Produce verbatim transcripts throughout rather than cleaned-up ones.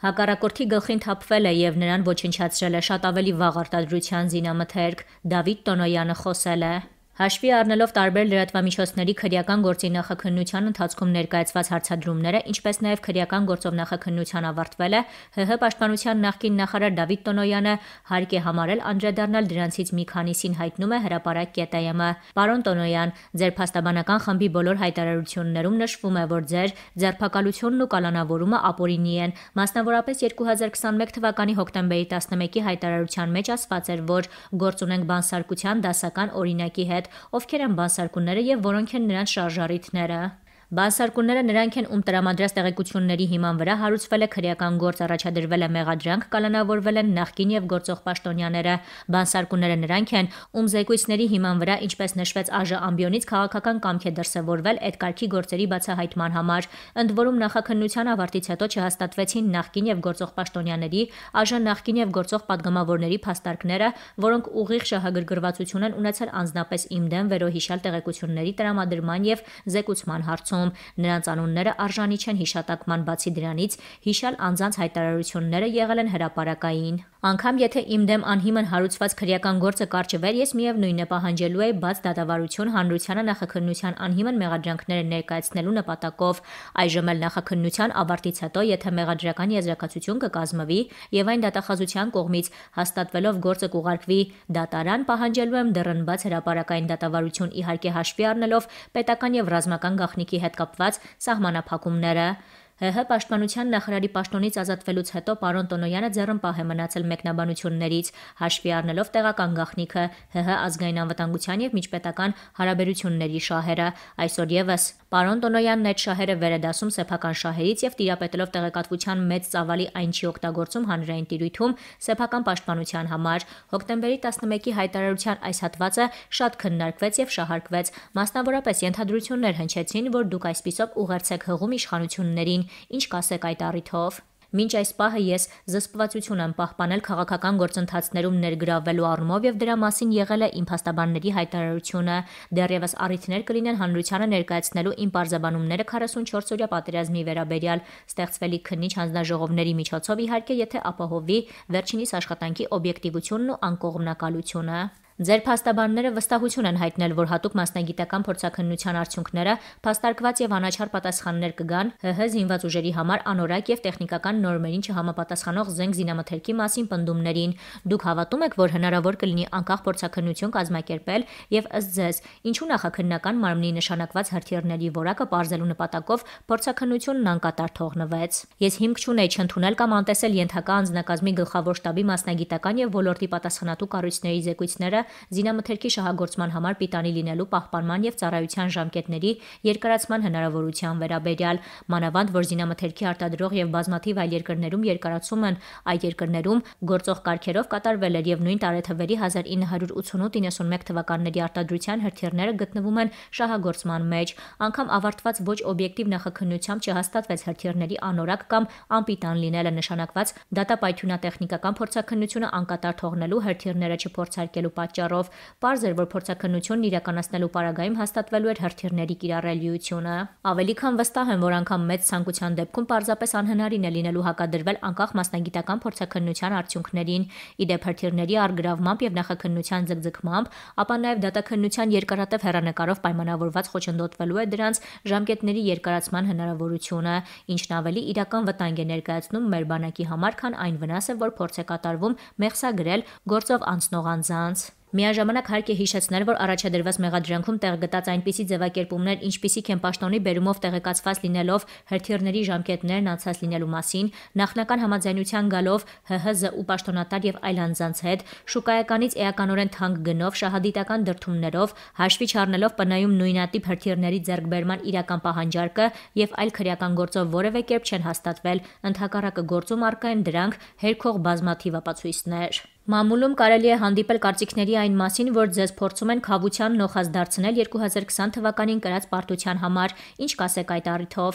Հակառակորդի գլխին թափվել է եւ նրան ոչնչացրել է շատ ավելի վաղ արտադրության զինամթերք։ Դավիթ Տոնոյանը խոսել է։ Հաշվի առնելով տարբեր լրատվամիջոցների քրեական գործի նախաքննության ընթացքում ներկայացված հարցադրումները, ինչպես նաև քրեական գործով նախաքննության ավարտվելը, ՀՀ պաշտպանության նախկին նախարար Դավիթ Տոնոյանը հարկ է համարել անդրադառնալ դրանցից մի քանիսին, հայտնում է Հրապարակ կետայ-ը։ Պարոն Տոնոյան, ձեր փաստաբանական խմբի բոլոր հայտարարություններում նշվում է, որ ձեր ձերբակալությունն ու կալանավորումը ապօրինի են։ Մասնավորապես երկու հազար քսաներկու թվականի հոկտեմբերի տասնմեկի հայտարարության մեջ ասված էր, որ գործ ունենք բանսարկության դասական օրինակի հետ, ովքեր են բանսարկունները եւ որոնք են նրանց շարժառիթները։ Բանսարկունները նրանք են, ում տրամադրած տեղեկությունների հիման վրա հարուցվել է քրեական գործ, առաջադրվել է մեղադրանք, կալանավորվել են նախկին եւ գործող պաշտոնյաները։ Բանսարկունները նրանք են, ում զեկույցների հիման վրա, ինչպես նշվեց ԱԺ ամբիոնից, քաղաքական կամք է դրսևորվել այդ կարգի գործերի բացահայտման համար։ Ընդ որում նախաքննության ավարտից հետո չհաստատվեցին նախկին եւ գործող պաշտոնյաների, ԱԺ նախկին եւ գործող падգամավորների փաստարկները, որոնք ուղիղ շահագրգռվածություն են ունեցել անձնապես իմ դեմ վերոհիշյալ տեղեկությունների տրամադրման եւ զեկուցման հարցում։ Նրանց անունները արժանի չեն հիշատակման, բացի դրանից հիշյալ անձանց հայտարարությունները եղել են հրապարակային։ Անգամ եթե իմ դեմ անհիմն հարուցված քրեական գործը կարճվեր, ես միևնույն է պահանջելու էի բաց դատավարություն հանրությանը նախաքննության անհիմն մեղադրանքները ներկայացնելու նպատակով։ Այժմ էլ նախաքննության ավարտից հետո, եթե մեղադրական եզրակացություն կկազմվի եւ այն դատախազության կողմից հաստատվելով գործը կուղարկվի դատարան, պահանջելու եմ դեռնբաց հրապարակային դատավարություն, իհարկե հաշվի առնելով պետական եւ ռազմական գաղտնիքի հետ կապված սահմանափակումները։ ՀՀ պաշտպանության նախարարի պաշտոնից ազատվելուց հետո պարոն Տոնոյանը ձեռնպահ է մնացել մեկնաբանություններից, հաշվի առնելով տեղական գաղտնիքը, ՀՀ ազգային անվտանգության եւ միջպետական հարաբերությունների շահերը։ Այսօր եւս պարոն Տոնոյանն այդ շահերը վեր է դասում սեփական շահերից եւ տիրապետելով տեղեկատվության մեծ ծավալի այն չի օգտագործում հանրային տիրույթում սեփական պաշտպանության համար։ Հոկտեմբերի տասնմեկի հայտարարության այս հատվածը շատ քննարկվեց եւ շահարկվեց։ Մասնավորապես ենթադրություններ հնչեցին, որ դուք այսպիսով ուղերձեք հղում իշխանություններին։ Ինչ կասեք այդ առիթով։ Մինչ այս պահը ես զսպվածություն եմ պահպանել քաղաքական գործընթացներում ներգրավվելու առումով եւ դրա մասին եղել է իմ փաստաբանների հայտարարությունը։ Դեռևս առիթներ կլինեն հանրությանը ներկայացնելու իմ պարզաբանումները քառասունչորս օրյա պատերազմի վերաբերյալ ստեղծվելիք քննիչ հանձնաժողովների միջոցով, իհարկե, եթե ապահովվի վերջինիս աշխատանքի օբյեկտիվությունն ու անկողմնակալությունը։ Ձեր փաստաբանները վստահություն են հայտնել, որ հատուկ մասնագիտական փորձաքննության արդյունքները փաստարկված եւ անաչառ պատասխաններ կգան ՀՀ զինված ուժերի համար անորակ եւ տեխնիկական նորմերին չհամապատասխանող զենք զինամթերքի մասին պնդումներին։ Դուք հավատում եք, որ հնարավոր կլինի անկախ փորձաքննություն կազմակերպել եւ ըստ ձեզ, ինչու նախաքննական մարմնի նշանակված հրթիռների որակը պարզելու նպատակով փորձաքննությունն անկատար թողնվեց։ Ես հիմք չունեի չընդունել կամ անտեսել ենթակա անձնակազմի գլխավոր շտաբի մասնագիտական եւ ոլորտի պատասխանատու կառույցների զեկույցները զինամթերքի շահագործման համար պիտանի լինելու պահպանման եւ ծառայության ժամկետների երկարացման հնարավորության վերաբերյալ, մանավանդ որ զինամթերքի արտադրող եւ բազմաթիվ այլ երկրներում երկարացումն այդ երկրներում գործող կարգերով կատարվել էր եւ նույն տարեթվերի հազար ինը հարյուր ութսունութ իննսունմեկ թվականների արտադրության հրթիռները գտնվում են շահագործման մեջ։ Անգամ ավարտված ոչ օբյեկտիվ նախաքննությամբ չհաստատվեց հրթիռների անորակ կամ անպիտան լինելը նշանակված դատապայթյունատեխնիկական փորձաքննությունը անկատար թողնելու, հրթիռները չփորձարկելու պատճառով պարզ էր, որ փորձաքննությունն իրականացնելու պարագայում հաստատվելու էր հրթիռների կիրառելիությունը։ Ավելի քան վստահ եմ, որ անգամ մեծ ցանկության դեպքում պարզապես անհնարին է լինելու հակադրվել անկախ մասնագիտական փորձաքննության արդյունքներին։ Իդեպ հրթիռների առգրավմամբ եւ նախաքննության ձգձգմամբ, ապա նաեւ դատաքննության երկարատև հեռանկարով պայմանավորված խոչընդոտվելու է դրանց ժամկետների երկարացման հնարավորությունը, ինչն ավելի իրական վտանգ է ներկայացնում մեր բանակի համար, քան այն վնասը, որ փորձ է կատարվում մեղսագրել գործով անցնող անձանց։ Միաժամանակ հարկ է հիշեցնել, որ առաջադրված մեղադրանքում տեղ գտած այնպիսի ձևակերպումներ, ինչպիսիք են պաշտոնի բերումով տեղեկացված լինելով հրթիռների ժամկետներն անցած լինելու մասին, նախնական համաձայնության գալով ՀՀԶ ու պաշտոնատար եւ այլ անձանց հետ, շուկայականից էականորեն թանկ գնով, շահադիտական դրդումներով, հաշվի չառնելով ՊՆ-ում նույնատիպ հրթիռների ձեռքբերման իրական պահանջարկը եւ այլ քրեական գործով որևէ կերպ չեն հաստատվել, ընդհակառակը գործում առկա են դրանք հերքող բազմաթիվ ապացույցներ։ Մամուլում կարելի է հանդիպել կարծիքների այն մասին, որ ձեզ փորձում են քավության նոխազ դարձնել երկու հազար քսան թվականին կրած պարտության համար, ինչ կասեք այդ առիթով։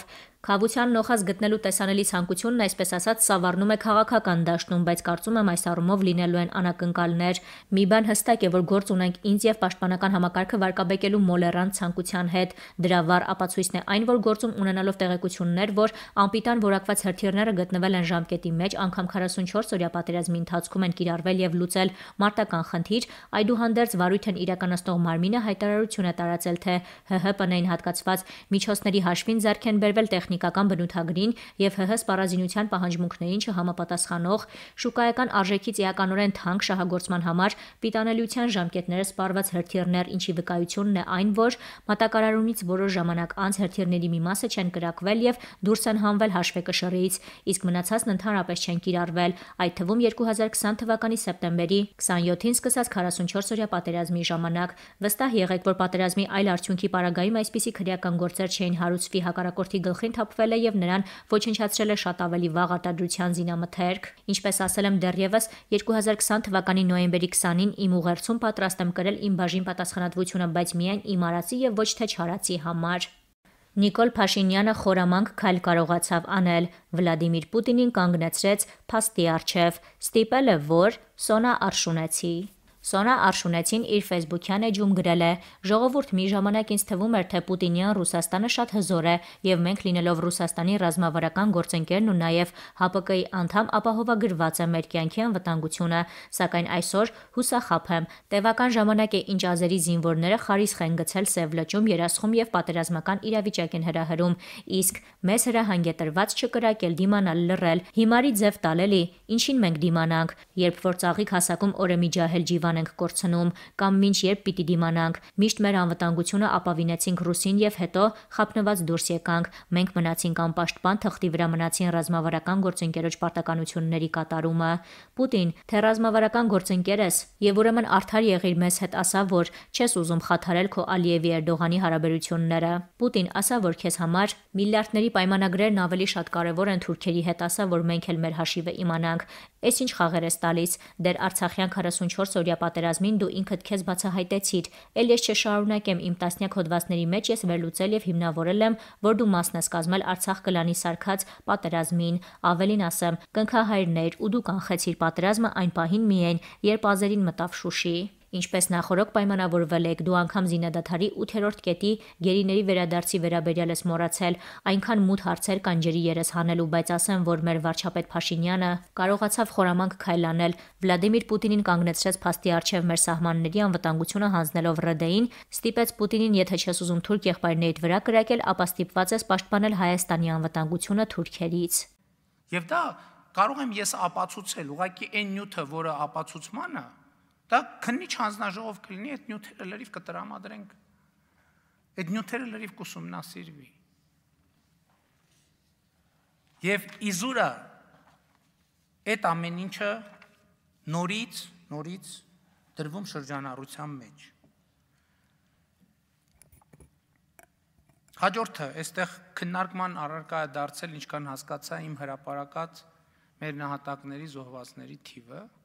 Խաղության նոխազ գտնելու տեսանելի ցանկությունն այսպես ասած սավառնում է քաղաքական դաշտում, բայց կարծում եմ այս առումով լինելու են անակնկալներ։ Մի բան հստակ է, որ գործ ունենք ինձ եւ պաշտպանական համակարգը վարկաբեկելու մոլեռանդ ցանկության հետ։ Դրա վառ ապացույցն է այն, որ գործում ունենալով տեղեկություններ, որ անպիտան որակված հրթիռները գտնվել են ժամկետի մեջ, անգամ քառասունչորս օրյա պատերազմի ընթացքում են կիրառվել եւ լուծել մարտական խնդիր, այդուհանդերձ վարույթն իրականացնող մարմինը հայտարարություն է տարածել, թե ՀՀՊՆ-ին հատկացված միջոցների հաշվին ձեռք են բերվել տեխնիկական բնութագրին եւ ՀՀ սպառազինության պահանջմունքներին չհամապատասխանող շուկայական արժեքից էականորեն թանկ շահագործման համար պիտանելիության ժամկետները սպառված հրթիռներ, ինչի վկայությունն է այն, որ մատակարարումից որոշ ժամանակ անց հրթիռների մի մասը չեն կրակվել եւ դուրս են հանվել հաշվեկշռից, իսկ մնացածն ընդհանրապես չեն կիրառվել, այդ թվում երկու հազար քսան թվականի սեպտեմբերի քսանյոթին սկսած քառասունչորս օրյա պատերազմի ժամանակ։ Վստահ եղեք, որ պատերազմի այլ արդյունքի պարագայում այսպիսի քրեական գործեր չէին հարուցվի, հակառակորդի գլխին թափվել է եւ նրան ոչնչացրել է շատ ավելի վաղ արտադրության զինամթերք։ Ինչպես ասել եմ դեռևս երկու հազար քսան թվականի նոյեմբերի քսանին իմ ուղերձում պատրաստ եմ կրել իմ բաժին պատասխանատվությունը, բայց միայն իմ արածի եւ ոչ թե չարածի համար։ Նիկոլ Փաշինյանը խորամանկ քայլ կարողացավ անել, Վլադիմիր Պուտինին կանգնեցրեց փաստի առջև, ստիպել է, որ Սոնա Արշունեցի։ Սոնա Արշունեցին իր ֆեյսբուքյան էջում գրել է. «Ժողովուրդ, մի ժամանակ ինձ թվում էր, թե Պուտինյան Ռուսաստանը շատ հզոր է եւ մենք լինելով Ռուսաստանի ռազմավարական գործընկերն ու նաեւ ՀԱՊԿ-ի անդամ ապահովագրված է մեր կյանքի անվտանգությունը, սակայն այսօր հուսախաբ եմ։ Տևական ժամանակ է ինչ ազերի զինվորները խարիսխ են գցել Սև լճում, երասխում եւ պատերազմական իրավիճակ են հրահրում, իսկ մեզ հրահանգ է տրված չկրակել, դիմանալ, լռել, հիմարի ձև տալ էլի, ինչին մենք դիմանանք, երբ որ ծաղիկ հասակում օրը մի ջահել ջիվան ենք կորցնում, կամ մինչ երբ պիտի դիմանանք, միշտ մեր անվտանգությունը ապավինեցինք Ռուսին եւ հետո խափնված դուրս եկանք, մենք մնացինք անպաշտպան, թղթի վրա մնացին ռազմավարական գործընկերոջ պարտականությունների կատարումը։ Պուտին, թե ռազմավարական գործընկեր ես եւ ուրեմն արդար եղիր մեզ հետ, ասա, որ չես ուզում խաթարել քո Ալիևի Էրդողանի հարաբերությունները։ Պուտին, ասա, որ քեզ համար միլիարդների պայմանագրերն ավելի շատ կարևոր են թուրքերի հետ, ասա, որ մենք էլ մեր հաշիվը իմանանք։ Էս ինչ խաղեր ես տալիս, դեր Արցախյան քառասունչորս օրյա պատերազմին դու ինքդ քեզ բացահայտեցիր, էլ ես չշարունակեմ իմ տասնյակ հոդվածների մեջ ես վերլուծել եւ հիմնավորել եմ, որ դու մասն ես կազմել Արցախ կլանի սարքած պատերազմին, ավելին ասեմ, կնքահայրներ ու դու կանխեցիր պատերազմը այն պահին միայն, երբ ազերին մտավ Շուշի։ Ինչպես նախորոք պայմանավորվել եք, դու անգամ զինադադարի ութերորդ կետի գերիների վերադարձի վերաբերյալ ես մոռացել, այնքան մութ հարցեր կան ջրի երես հանելու, բայց ասեմ, որ մեր վարչապետ Փաշինյանը կարողացավ խորամանկ քայլ անել, Վլադիմիր Պուտինին կանգնեցրեց փաստի առջև մեր սահմանների անվտանգությունը հանձնելով ՌԴ-ին, ստիպեց Պուտինին, եթե չես ուզում թուրք եղբայրներիդ վրա կրակել, ապա ստիպված ես պաշտպանել Հայաստանի անվտանգությունը թուրքերից։ Եվ դա կարող եմ ես ապացուցել, ուղղակի այն նյութը, որը ապացուցմանը դա քննիչ հանձնաժողով կլինի, այդ նյութերը լրիվ կտրամադրենք, այդ նյութերը լրիվ կուսումնասիրվի։ Եվ իզուրա այդ ամեն ինչը նորից, նորից դրվում շրջանառության մեջ։ Հաջորդը, այստեղ քննարկման առարկա է դարձել, ինչքան հասկացա իմ հրապարակած մեր նահատակների զոհվածների թիվը,